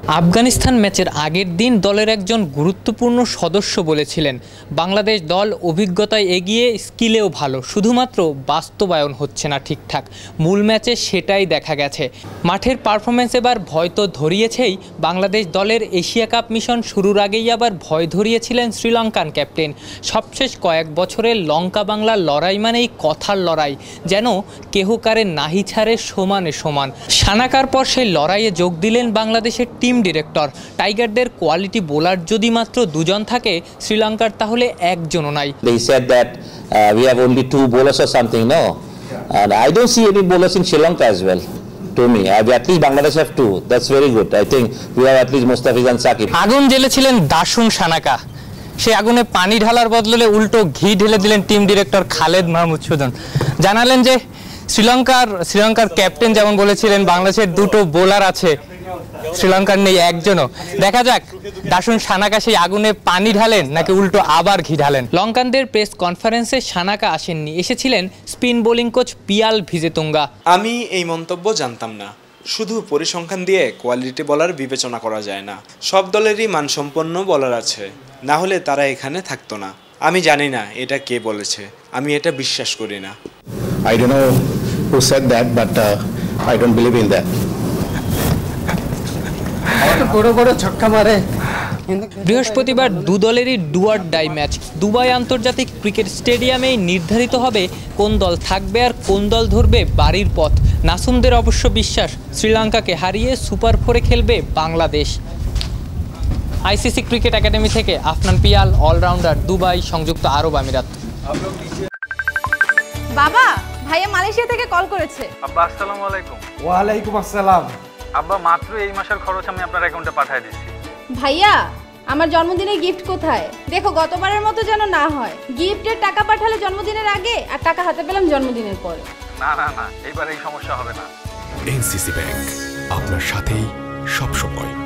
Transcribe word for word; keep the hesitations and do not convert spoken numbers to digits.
আফগানিস্তান ম্যাচের আগের দিন দলের একজন গুরুত্বপূর্ণ সদস্য বলেছিলেন, বাংলাদেশ দল অভিজ্ঞতায় এগিয়ে, স্কিলেও ভালো, শুধুমাত্র বাস্তবায়ন হচ্ছে না ঠিকঠাক। মূল ম্যাচে সেটাই দেখা গেছে। মাঠের পারফরমেন্স এবার ভয় তো ধরিয়েছেই। বাংলাদেশ দলের এশিয়া কাপ মিশন শুরুর আগেই আবার ভয় ধরিয়েছিলেন শ্রীলঙ্কান ক্যাপ্টেন। সবশেষ কয়েক বছরের লঙ্কা বাংলার লড়াই মানেই কথার লড়াই, যেন কেহ কারে নাহি ছাড়ে সমানে সমান। সানাকার পর সেই লড়াইয়ে যোগ দিলেন বাংলাদেশের টিম ডিরেক্টর। টাইগারদের কোয়ালিটি বোলার যদি মাত্র দুজন থাকে, শ্রীলঙ্কার তাহলে একজনও নাই। They said that uh, we have only two bowlers or something, no? And I don't see any bowlers in Sri Lanka as well. To me, at least Bangladesh have two. That's very good. I think we have at least Mustafiz and Saqib. আগুন জ্বেলেছিলেন দাসুন সানাকা। সে আগুনে পানি ঢালার বদলে উল্টো ঘি ঢেলে দিলেন team director Khaled Mahmud Sujon. জানালেন যে শ্রীলঙ্কার শ্রীলঙ্কার ক্যাপ্টেন যেমন বলেছিলেন বাংলাদেশের দুটো বোলার আছে, শ্রীলঙ্কার নেই একজনও। দেখা যাক দাসুন সানাকা সেই আগুনে পানি ঢালেন নাকি উল্টো আবার ঘি ঢালেন। লঙ্কানদের প্রেস কনফারেন্সে সানাকা আসেননি, এসেছিলেন spin bowling coach Piyal Wijetunge. আমি এই মন্তব্য জানতাম না। শুধু পরিসংখ্যান দিয়ে কোয়ালিটি বলার বিবেচনা করা যায় না। সব দলেরই মানসম্পন্ন বলার আছে, না হলে তারা এখানে থাকতো না। আমি জানি না এটা কে বলেছে, আমি এটা বিশ্বাস করি না। I don't know who said that, but uh, I don't believe in that. বৃহস্পতিবার দু দলেরই ডুয়ার ডাই ম্যাচ। দুবাই আন্তর্জাতিক ক্রিকেট স্টেডিয়ামেই নির্ধারিত হবে কোন দল থাকবে আর কোন দল ধরবে বাড়ির পথ। নাসুমদের অবশ্য বিশ্বাস, শ্রীলঙ্কাকে হারিয়ে সুপার ফোরে খেলবে বাংলাদেশ। আইসিসি ক্রিকেট একাডেমি থেকে আফনান পিয়াল, অলরাউন্ডার, দুবাই, সংযুক্ত আরব আমিরাত। বাবা, ভাইয়া মালয়েশিয়া থেকে কল করেছে। আব্বা আসসালামু আলাইকুম। ওয়া আলাইকুম আসসালাম। আব্বা মাত্র এই মাসের খরচ আমি আপনার অ্যাকাউন্টে পাঠিয়ে দিচ্ছি। ভাইয়া, আমার জন্মদিনের গিফট কোথায়? দেখো গতবারের মতো যেন না হয়। গিফটের টাকা পাঠালে জন্মদিনের আগে, আর টাকা হাতে পেলাম জন্মদিনের পরে। না না না, এইবার এই সমস্যা হবে না। এনসিসি ব্যাংক, আপনার সাথেই সব সময়।